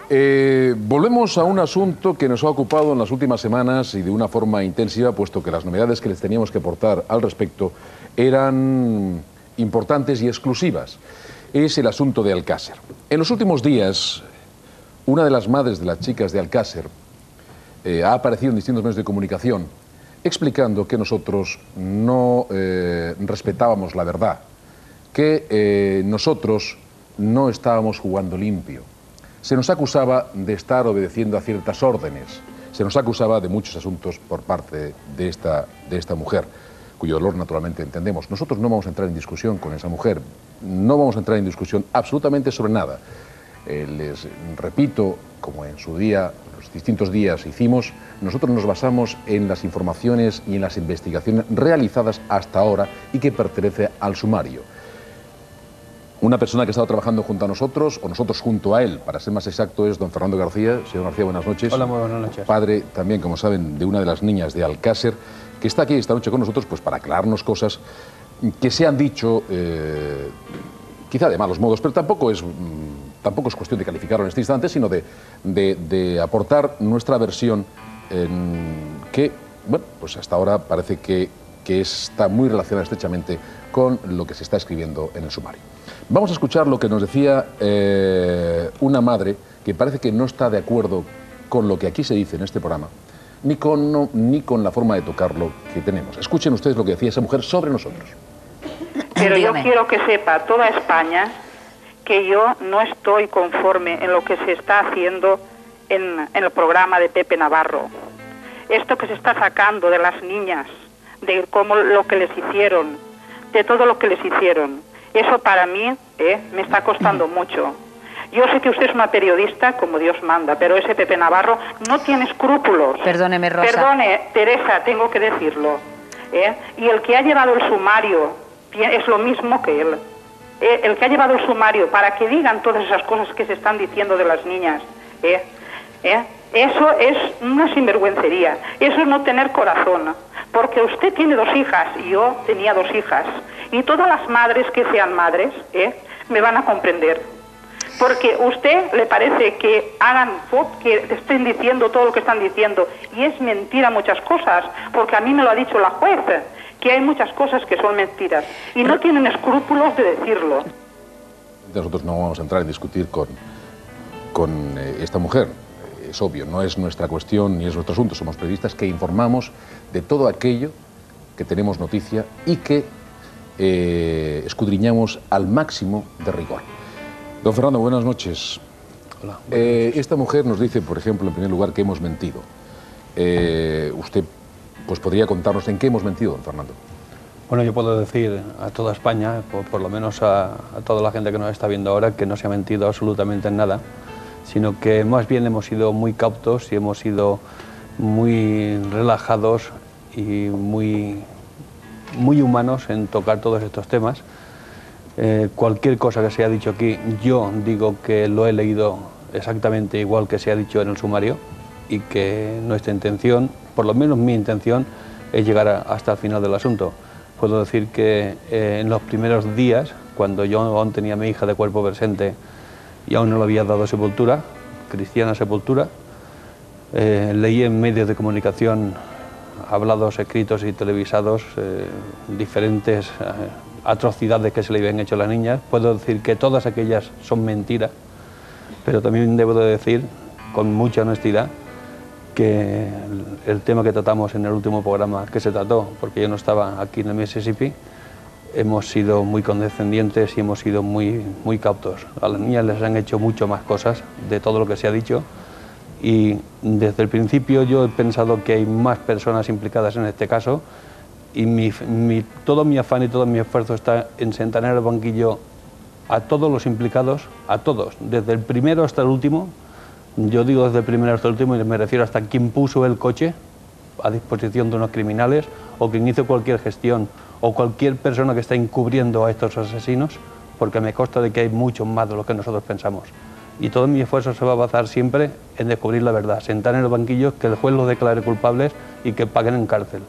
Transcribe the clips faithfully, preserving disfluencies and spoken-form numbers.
Eh, volvemos a un asunto que nos ha ocupado en las últimas semanas y de una forma intensiva, puesto que las novedades que les teníamos que aportar al respecto eran importantes y exclusivas. Es el asunto de Alcácer. En los últimos días, una de las madres de las chicas de Alcácer eh, ha aparecido en distintos medios de comunicación explicando que nosotros no eh, respetábamos la verdad, que eh, nosotros no estábamos jugando limpio. Se nos acusaba de estar obedeciendo a ciertas órdenes, se nos acusaba de muchos asuntos por parte de esta, de esta mujer, cuyo dolor naturalmente entendemos. Nosotros no vamos a entrar en discusión con esa mujer, no vamos a entrar en discusión absolutamente sobre nada. Eh, les repito, como en su día, los distintos días hicimos, nosotros nos basamos en las informaciones y en las investigaciones realizadas hasta ahora y que pertenece al sumario. Una persona que ha estado trabajando junto a nosotros, o nosotros junto a él, para ser más exacto, es don Fernando García. Señor García, buenas noches. Hola, muy buenas noches. Padre también, como saben, de una de las niñas de Alcácer, que está aquí esta noche con nosotros pues para aclararnos cosas que se han dicho, eh, quizá de malos modos, pero tampoco es, tampoco es cuestión de calificarlo en este instante, sino de, de, de aportar nuestra versión en que, bueno, pues hasta ahora parece que, que está muy relacionada estrechamente con lo que se está escribiendo en el sumario. Vamos a escuchar lo que nos decía eh, una madre que parece que no está de acuerdo con lo que aquí se dice en este programa, ni con, no, ni con la forma de tocarlo que tenemos. Escuchen ustedes lo que decía esa mujer sobre nosotros. Pero yo quiero que sepa toda España que yo no estoy conforme en lo que se está haciendo en, en el programa de Pepe Navarro. Esto que se está sacando de las niñas, de cómo lo que les hicieron, de todo lo que les hicieron. Eso para mí eh, me está costando mucho. Yo sé que usted es una periodista como Dios manda, pero ese Pepe Navarro no tiene escrúpulos. Perdóneme, Rosa. Perdone, Teresa, tengo que decirlo. ¿eh? Y el que ha llevado el sumario es lo mismo que él. ¿eh? El que ha llevado el sumario para que digan todas esas cosas que se están diciendo de las niñas. ¿eh? ¿eh? Eso es una sinvergüencería. Eso es no tener corazón. Porque usted tiene dos hijas y yo tenía dos hijas. Y todas las madres que sean madres ¿eh? me van a comprender. Porque a usted le parece que hagan, que estén diciendo todo lo que están diciendo. Y es mentira muchas cosas. Porque a mí me lo ha dicho la juez, que hay muchas cosas que son mentiras. Y no tienen escrúpulos de decirlo. Nosotros no vamos a entrar en discutir con, con eh, esta mujer. Es obvio, no es nuestra cuestión ni es nuestro asunto. Somos periodistas que informamos de todo aquello que tenemos noticia y que eh, escudriñamos al máximo de rigor. Don Fernando, buenas noches. Hola. Buenas eh, noches. Esta mujer nos dice, por ejemplo, en primer lugar, que hemos mentido. Eh, usted pues, podría contarnos en qué hemos mentido, don Fernando. Bueno, yo puedo decir a toda España, por, por lo menos a, a toda la gente que nos está viendo ahora, que no se ha mentido absolutamente en nada, sino que más bien hemos sido muy cautos y hemos sido muy relajados y muy, muy humanos en tocar todos estos temas. Eh, cualquier cosa que se ha dicho aquí, yo digo que lo he leído exactamente igual que se ha dicho en el sumario y que nuestra intención, por lo menos mi intención, es llegar a, hasta el final del asunto. Puedo decir que eh, en los primeros días, cuando yo aún tenía a mi hija de cuerpo presente y aún no le había dado sepultura, cristiana sepultura, eh, leí en medios de comunicación, hablados, escritos y televisados, eh, diferentes eh, atrocidades que se le habían hecho a las niñas. Puedo decir que todas aquellas son mentiras, pero también debo de decir, con mucha honestidad, que el, el tema que tratamos en el último programa que se trató, porque yo no estaba aquí en el Mississippi, hemos sido muy condescendientes y hemos sido muy, muy cautos. A las niñas les han hecho mucho más cosas de todo lo que se ha dicho y desde el principio yo he pensado que hay más personas implicadas en este caso y mi, mi, todo mi afán y todo mi esfuerzo está en sentar en el banquillo a todos los implicados, a todos, desde el primero hasta el último. Yo digo desde el primero hasta el último y me refiero hasta quien puso el coche a disposición de unos criminales o quien hizo cualquier gestión o cualquier persona que está encubriendo a estos asesinos, porque me consta de que hay muchos más de lo que nosotros pensamos. Y todo mi esfuerzo se va a basar siempre en descubrir la verdad, sentar en el banquillo, que el juez los declare culpables y que paguen en cárcel.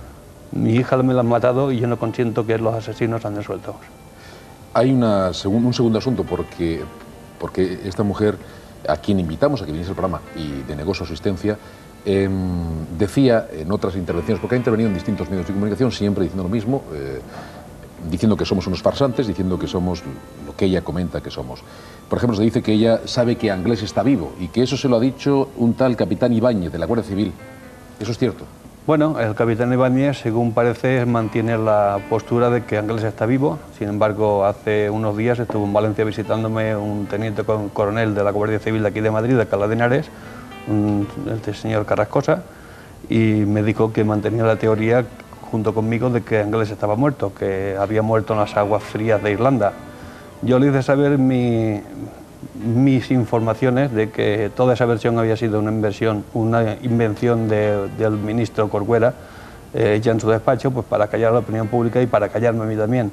Mi hija me la han matado y yo no consiento que los asesinos anden sueltos. Hay una, un segundo asunto, porque, porque esta mujer a quien invitamos a que viniese al programa y denegó su asistencia, eh, decía en otras intervenciones, porque ha intervenido en distintos medios de comunicación, siempre diciendo lo mismo, eh, diciendo que somos unos farsantes, diciendo que somos lo que ella comenta que somos. Por ejemplo, se dice que ella sabe que Anglés está vivo y que eso se lo ha dicho un tal capitán Ibáñez de la Guardia Civil. ¿Eso es cierto? Bueno, el capitán Ibáñez, según parece, mantiene la postura de que Anglés está vivo. Sin embargo, hace unos días estuvo en Valencia visitándome un teniente coronel de la Guardia Civil de aquí de Madrid, de Alcalá de Henares, un, el señor Carrascosa, y me dijo que mantenía la teoría junto conmigo de que Anglés estaba muerto, que había muerto en las aguas frías de Irlanda. Yo le hice saber mi, mis informaciones de que toda esa versión había sido una inversión, una invención de, del ministro Corcuera, eh, hecha en su despacho, pues para callar a la opinión pública y para callarme a mí también.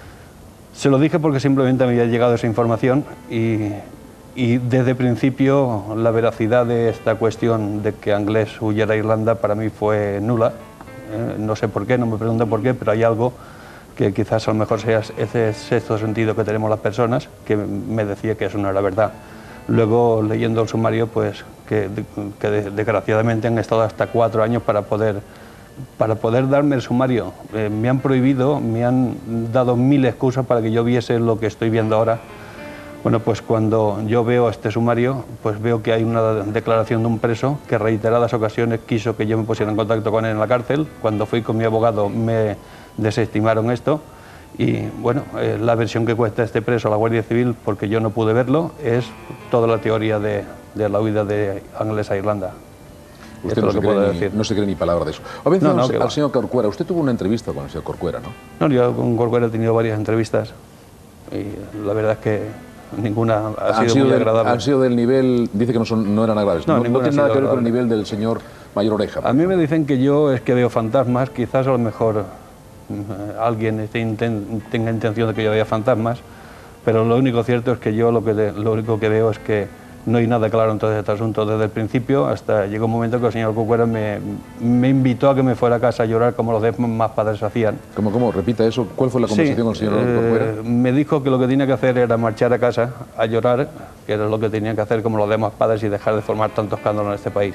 Se lo dije porque simplemente me había llegado esa información y, y desde el principio la veracidad de esta cuestión de que Anglés huyera a Irlanda para mí fue nula. Eh, no sé por qué, no me pregunten por qué, pero hay algo que quizás a lo mejor sea ese sexto sentido que tenemos las personas, que me decía que eso no era verdad. Luego, leyendo el sumario, pues que, que desgraciadamente han estado hasta cuatro años para poder, para poder darme el sumario. Eh, me han prohibido, me han dado mil excusas para que yo viese lo que estoy viendo ahora. Bueno, pues cuando yo veo este sumario, pues veo que hay una declaración de un preso que en reiteradas ocasiones quiso que yo me pusiera en contacto con él en la cárcel. Cuando fui con mi abogado me desestimaron esto y, bueno, eh, la versión que cuesta este preso a la Guardia Civil, porque yo no pude verlo, es toda la teoría de, de la huida de Anglés a Irlanda. Usted no se, cree ni, decir. no se cree ni palabra de eso. A veces no, no, al, al señor Corcuera, usted tuvo una entrevista con el señor Corcuera, ¿no? No, yo con Corcuera he tenido varias entrevistas y la verdad es que ninguna ha sido, sido muy del, agradable. Han sido del nivel, dice que no, son, no eran agradables. No, no, no tiene nada que ver agradable. Con el nivel del señor Mayor Oreja. A mí me dicen que yo es que veo fantasmas, quizás a lo mejor alguien esté inten, tenga intención de que yo vea fantasmas, pero lo único cierto es que yo lo, que de, lo único que veo es que no hay nada claro en todo este asunto desde el principio. Hasta llegó un momento que el señor Corcuera me, me invitó a que me fuera a casa a llorar como los demás padres hacían. ¿Cómo, cómo? Repita eso. ¿Cuál fue la conversación sí, con el señor eh, Corcuera? Me dijo que lo que tenía que hacer era marchar a casa a llorar, que era lo que tenía que hacer como los demás padres y dejar de formar tanto escándalo en este país.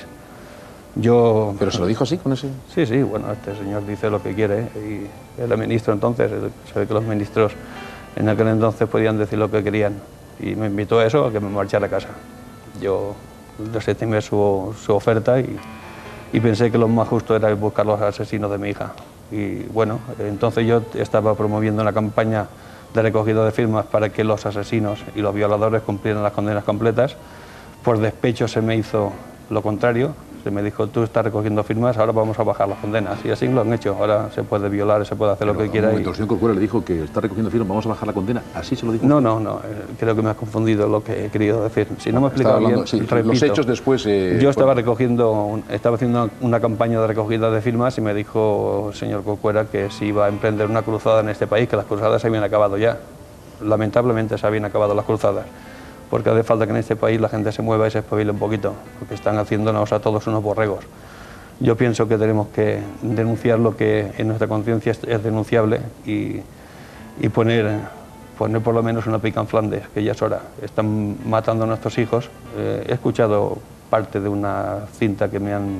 Yo... ¿Pero se lo dijo así con ese...? Sí, sí, bueno, este señor dice lo que quiere y era ministro entonces, se ve que los ministros en aquel entonces podían decir lo que querían y me invitó a eso, a que me marchara a casa. Yo desestimé su, su oferta y, y pensé que lo más justo era buscar los asesinos de mi hija. Y bueno, entonces yo estaba promoviendo una campaña de recogida de firmas para que los asesinos y los violadores cumplieran las condenas completas. Por despecho se me hizo lo contrario. Se me dijo, tú estás recogiendo firmas, ahora vamos a bajar las condenas. Y así lo han hecho. Ahora se puede violar, se puede hacer Pero lo que quiera. Momento, y... El señor Corcuera le dijo que está recogiendo firmas, vamos a bajar la condena. ¿Así se lo dijo? No, no, no. Creo que me has confundido lo que he querido decir. Si no me he explicado hablando, bien, sí, repito. Los hechos después... Eh, yo estaba recogiendo, estaba haciendo una campaña de recogida de firmas y me dijo el señor Corcuera que si iba a emprender una cruzada en este país, que las cruzadas se habían acabado ya. Lamentablemente se habían acabado las cruzadas. Porque hace falta que en este país la gente se mueva y se espabile un poquito, porque están haciéndonos a todos unos borregos. Yo pienso que tenemos que denunciar lo que en nuestra conciencia es, es denunciable y, y poner, poner por lo menos una pica en Flandes, que ya es hora. Están matando a nuestros hijos. Eh, he escuchado parte de una cinta que me han,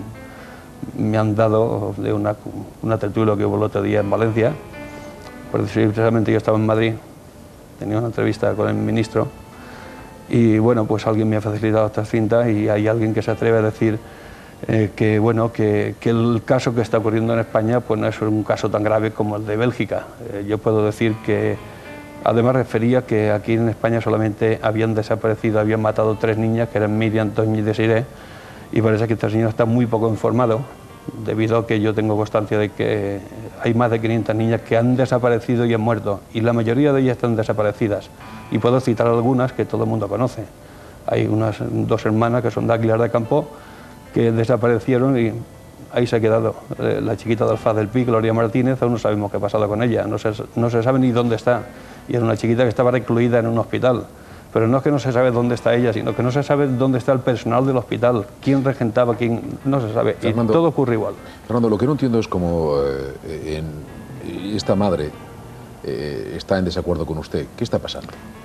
me han dado de una, una tertulia que hubo el otro día en Valencia. Por decir, precisamente yo estaba en Madrid, tenía una entrevista con el ministro y bueno, pues alguien me ha facilitado esta cinta y hay alguien que se atreve a decir Eh, que, bueno, que, que el caso que está ocurriendo en España pues no es un caso tan grave como el de Bélgica. Eh, yo puedo decir que, además refería que aquí en España solamente habían desaparecido, habían matado tres niñas, que eran Miriam, Toñi y Desiré, y parece que este señor está muy poco informado, debido a que yo tengo constancia de que hay más de quinientas niñas que han desaparecido y han muerto, y la mayoría de ellas están desaparecidas. Y puedo citar algunas que todo el mundo conoce. Hay unas dos hermanas que son de Aguilar de Campo, que desaparecieron y ahí se ha quedado. La chiquita de Alfaz del Pi, Gloria Martínez, aún no sabemos qué ha pasado con ella, no se, no se sabe ni dónde está. Y era una chiquita que estaba recluida en un hospital. Pero no es que no se sabe dónde está ella, sino que no se sabe dónde está el personal del hospital, quién regentaba, quién... no se sabe. Y Fernando, todo ocurre igual. Fernando, lo que no entiendo es cómo eh, en, esta madre eh, está en desacuerdo con usted. ¿Qué está pasando?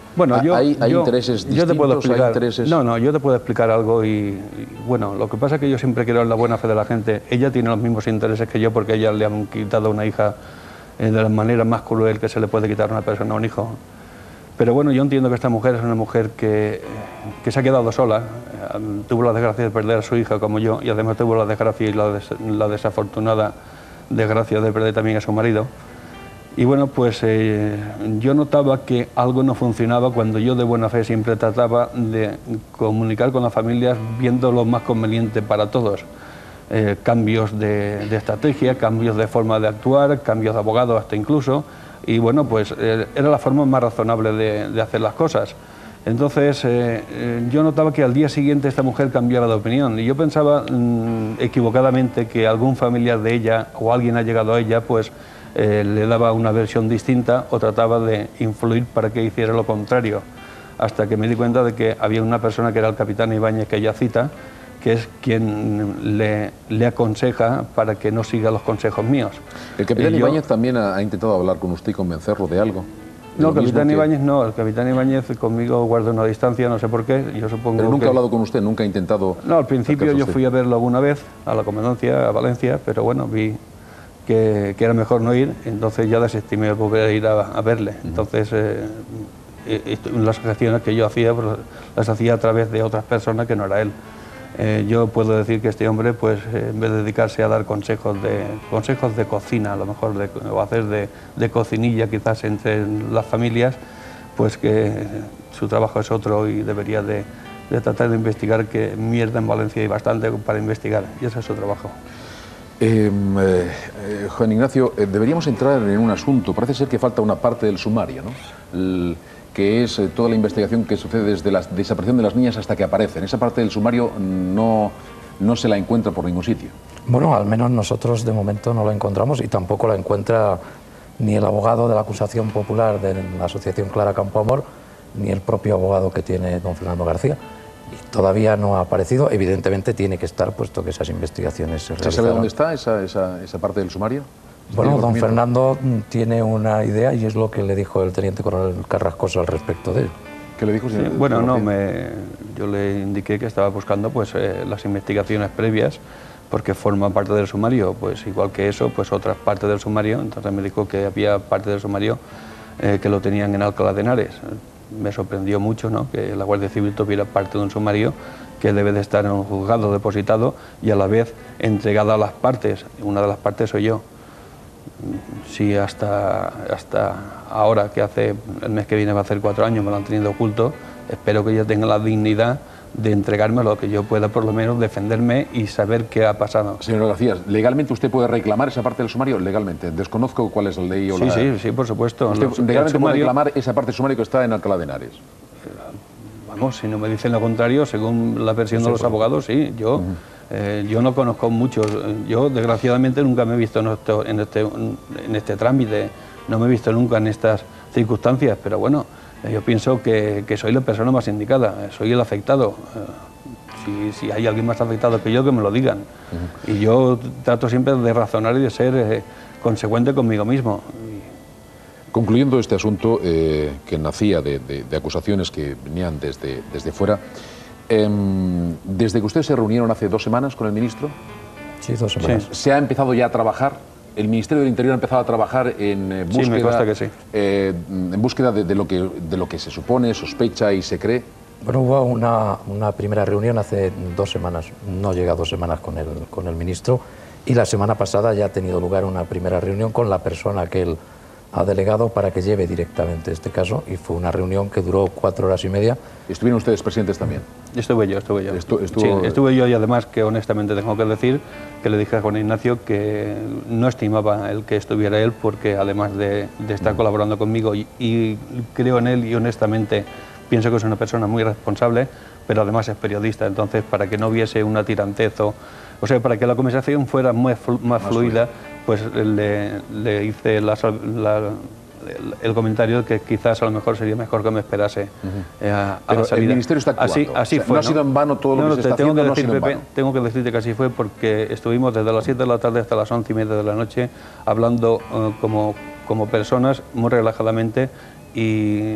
Bueno, yo, ¿Hay, hay yo, intereses distintos? Yo te puedo explicar, ¿Hay intereses? No, no, yo te puedo explicar algo y, y, bueno, lo que pasa es que yo siempre quiero en la buena fe de la gente. Ella tiene los mismos intereses que yo porque a ella le han quitado una hija eh, de la manera más cruel que se le puede quitar a una persona a un hijo. Pero bueno, yo entiendo que esta mujer es una mujer que, que se ha quedado sola, eh, tuvo la desgracia de perder a su hija como yo y además tuvo la desgracia y la, des, la desafortunada desgracia de perder también a su marido. Y bueno, pues eh, yo notaba que algo no funcionaba cuando yo de buena fe siempre trataba de comunicar con las familias viendo lo más conveniente para todos. Eh, cambios de, de estrategia, cambios de forma de actuar, cambios de abogado hasta incluso. Y bueno, pues eh, era la forma más razonable de, de hacer las cosas. Entonces eh, eh, yo notaba que al día siguiente esta mujer cambiaba de opinión y yo pensaba mmm, equivocadamente que algún familiar de ella o alguien ha llegado a ella pues eh, le daba una versión distinta o trataba de influir para que hiciera lo contrario, hasta que me di cuenta de que había una persona que era el capitán Ibáñez que ella cita, que es quien le, le aconseja para que no siga los consejos míos. ¿El capitán eh, yo, Ibáñez también ha, ha intentado hablar con usted y convencerlo de algo? No, el capitán que... Ibáñez no, el capitán Ibáñez conmigo guarda una distancia, no sé por qué, yo supongo Pero nunca que... ha hablado con usted, nunca ha intentado... No, al principio yo fui a verlo alguna vez, a la comandancia, a Valencia, pero bueno, vi que, que era mejor no ir, entonces ya desestimé volver a ir a, a verle. Entonces, eh, eh, las gestiones que yo hacía, pues, las hacía a través de otras personas que no era él. Eh, yo puedo decir que este hombre, pues, eh, en vez de dedicarse a dar consejos de, consejos de cocina, a lo mejor, de, o hacer de, de cocinilla quizás entre las familias, pues que su trabajo es otro y debería de, de tratar de investigar, que mierda en Valencia hay bastante para investigar, y ese es su trabajo. Eh, eh, Juan Ignacio, eh, deberíamos entrar en un asunto, parece ser que falta una parte del sumario, ¿no? El, que es eh, toda la investigación que sucede desde la desaparición de las niñas hasta que aparecen. Esa parte del sumario no, no se la encuentra por ningún sitio. Bueno, al menos nosotros de momento no la encontramos y tampoco la encuentra ni el abogado de la acusación popular de la asociación Clara Campoamor, ni el propio abogado que tiene don Fernando García. Y todavía no ha aparecido, evidentemente tiene que estar, puesto que esas investigaciones se realizaron. ¿Se sabe dónde está esa, esa, esa parte del sumario? Bueno, don Fernando tiene una idea y es lo que le dijo el teniente coronel Carrascosa al respecto de él. ¿Qué le dijo? Sí, bueno, no, me, yo le indiqué que estaba buscando pues, eh, las investigaciones previas, porque forma parte del sumario, pues igual que eso, pues otras partes del sumario. Entonces me dijo que había parte del sumario eh, que lo tenían en Alcalá de Henares. Me sorprendió mucho, ¿no?, que la Guardia Civil tuviera parte de un sumario que debe de estar en un juzgado depositado y a la vez entregado a las partes. Una de las partes soy yo. Si hasta, hasta ahora, que hace el mes que viene va a hacer cuatro años, me lo han tenido oculto, espero que ella tenga la dignidad de entregarme lo que yo pueda por lo menos defenderme y saber qué ha pasado. Señor García, ¿legalmente usted puede reclamar esa parte del sumario? Legalmente, desconozco cuál es la ley o sí, la... Sí, sí, por supuesto. ¿Usted Los, legalmente sumario... puede reclamar esa parte del sumario que está en Alcalá de Henares? Vamos, si no me dicen lo contrario, según la versión sí, de los abogados, sí, yo... Uh-huh. Eh, yo no conozco muchos, yo desgraciadamente nunca me he visto en este, en, este, en este trámite, no me he visto nunca en estas circunstancias, pero bueno, eh, yo pienso que, que soy la persona más indicada, eh, soy el afectado. Eh, si, si hay alguien más afectado que yo, que me lo digan. Uh-huh. Y yo trato siempre de razonar y de ser eh, consecuente conmigo mismo. Concluyendo este asunto, eh, que nacía de, de, de acusaciones que venían desde, desde fuera, Eh, desde que ustedes se reunieron hace dos semanas con el ministro, sí, dos semanas. Sí. ¿Se ha empezado ya a trabajar? ¿El Ministerio del Interior ha empezado a trabajar en eh, búsqueda, sí, me consta que sí. eh, en búsqueda de, de, lo que, de lo que se supone, sospecha y se cree? Bueno, hubo una, una primera reunión hace dos semanas, no llega a dos semanas con el, con el ministro, y la semana pasada ya ha tenido lugar una primera reunión con la persona que él ha delegado para que lleve directamente este caso, y fue una reunión que duró cuatro horas y media. ¿Estuvieron ustedes presentes también? Estuve yo, estuve yo. Estu estuvo... Sí, estuve yo, y además que honestamente tengo que decir que le dije a Juan Ignacio que no estimaba el que estuviera él, porque además de, de estar colaborando conmigo y, y creo en él y honestamente pienso que es una persona muy responsable, pero además es periodista, entonces para que no hubiese una tirantez o, o sea, para que la conversación fuera muy flu más, más fluida, pues le, le hice la, la, el, el comentario de que quizás a lo mejor sería mejor que me esperase uh-huh. eh, a, a la salida. El Ministerio está actuando. Así, así o sea, fue, no ha sido en vano todo lo no, que se está tengo haciendo, que no decir, ha sido en Pepe, vano. Tengo que decirte que así fue, porque estuvimos desde las siete de la tarde hasta las once y media de la noche hablando uh, como, como personas muy relajadamente y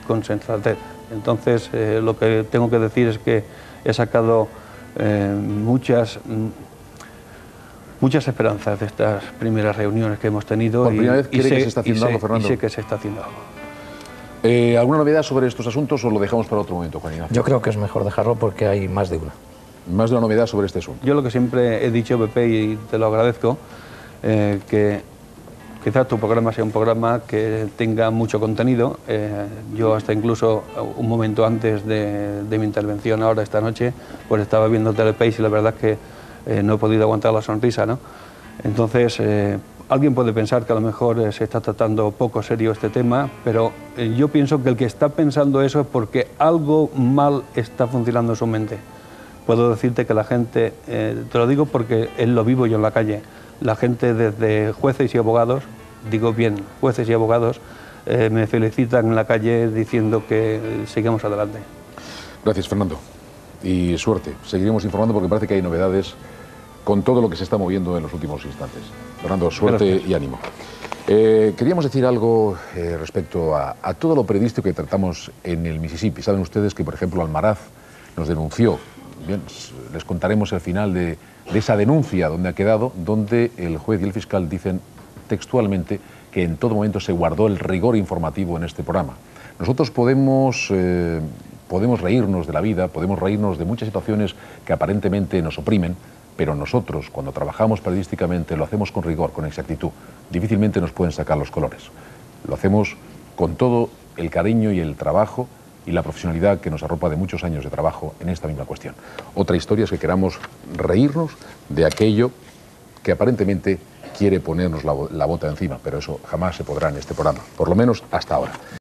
con sensatez. Entonces, eh, lo que tengo que decir es que he sacado eh, muchas, muchas esperanzas de estas primeras reuniones que hemos tenido. ¿Por primera y, vez cree y sé, que se está haciendo y sé, algo, Fernando? Y sé que se está haciendo algo. Eh, ¿Alguna novedad sobre estos asuntos o lo dejamos para otro momento, Juan Ignacio? Yo creo que es mejor dejarlo porque hay más de una. Más de una novedad sobre este asunto. Yo lo que siempre he dicho, Pepe, y te lo agradezco, eh, que quizás tu programa sea un programa que tenga mucho contenido. Eh, yo hasta incluso un momento antes de, de mi intervención ahora esta noche, pues estaba viendo Telepace y la verdad es que eh, no he podido aguantar la sonrisa, ¿no? Entonces, eh, alguien puede pensar que a lo mejor eh, se está tratando poco serio este tema, pero eh, yo pienso que el que está pensando eso es porque algo mal está funcionando en su mente. Puedo decirte que la gente, eh, te lo digo porque él lo vivo yo en la calle, la gente desde jueces y abogados, digo bien, jueces y abogados, eh, me felicitan en la calle diciendo que sigamos adelante. Gracias, Fernando. Y suerte. Seguiremos informando porque parece que hay novedades con todo lo que se está moviendo en los últimos instantes. Fernando, suerte Gracias. Y ánimo. Eh, queríamos decir algo eh, respecto a, a todo lo periodístico que tratamos en el Mississippi. Saben ustedes que, por ejemplo, Almaraz nos denunció. Bien, les contaremos el final de, de esa denuncia donde ha quedado, donde el juez y el fiscal dicen textualmente que en todo momento se guardó el rigor informativo en este programa. Nosotros podemos, eh, podemos reírnos de la vida, podemos reírnos de muchas situaciones que aparentemente nos oprimen, pero nosotros, cuando trabajamos periodísticamente, lo hacemos con rigor, con exactitud. Difícilmente nos pueden sacar los colores. Lo hacemos con todo el cariño y el trabajo y la profesionalidad que nos arropa de muchos años de trabajo en esta misma cuestión. Otra historia es que queramos reírnos de aquello que aparentemente quiere ponernos la, la bota encima, pero eso jamás se podrá en este programa, por lo menos hasta ahora.